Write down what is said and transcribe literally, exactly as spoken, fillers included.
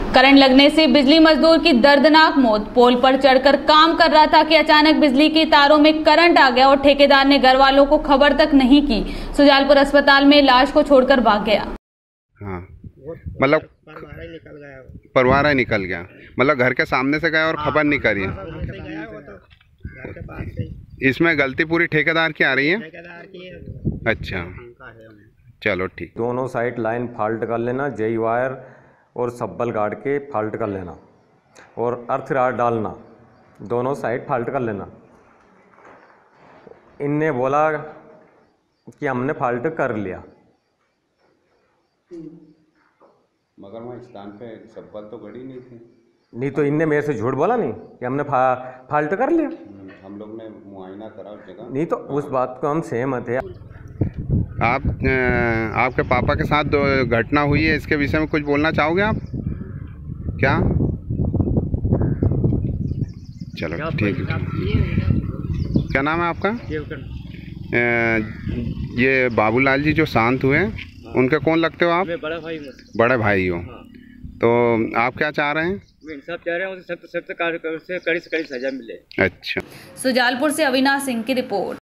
Current लगने से बिजली मजदूर की दर्दनाक मौत। पोल पर चढ़कर काम कर रहा था कि अचानक बिजली की तारों में करंट आ गया और ठेकेदार ने घर वालों को खबर तक नहीं की। सुजालपुर अस्पताल में लाश को छोड़कर भाग गया। हाँ, मतलब परवारा ही निकल गया। परवारा ही निकल गया, मतलब घर के सामने से गया और खबर नहीं करी। इसमें गलती पूरी ठेकेदार की आ रही है। ठेकेदार की है। अच्छा, चलो ठीक। दोनों साइड लाइन फाल्ट कर लेना, जेई वायर और सब्बल गाड़ के फाल्ट कर लेना और अर्थ राड डालना, दोनों साइड फाल्ट कर लेना। इनने बोला कि हमने फाल्ट कर लिया, मगर वहाँ स्थान पे सब्बल तो गड़ी नहीं थी। नहीं तो इनने मेरे से झूठ बोला नहीं कि हमने फा, फाल्ट कर लिया। हम लोग ने मुआयना करा उस जगह। नहीं तो उस बात को हम सहमत है। आप आपके पापा के साथ दो घटना हुई है, इसके विषय में कुछ बोलना चाहोगे आप? क्या? चलो ठीक है। क्या नाम है आपका? ये बाबूलाल जी जो शांत हुए हैं, उनके कौन लगते हो आप? मैं बड़ा भाई हूँ। बड़े भाई हो। हाँ। तो आप क्या चाह रहे हैं? मैं इंसाफ चाह रहा हूँ, सख्त सख्त कार्य से कड़ी से कड़ी सजा मिले। अच्छा। सुजालपुर से अविनाश सिंह की रिपोर्ट।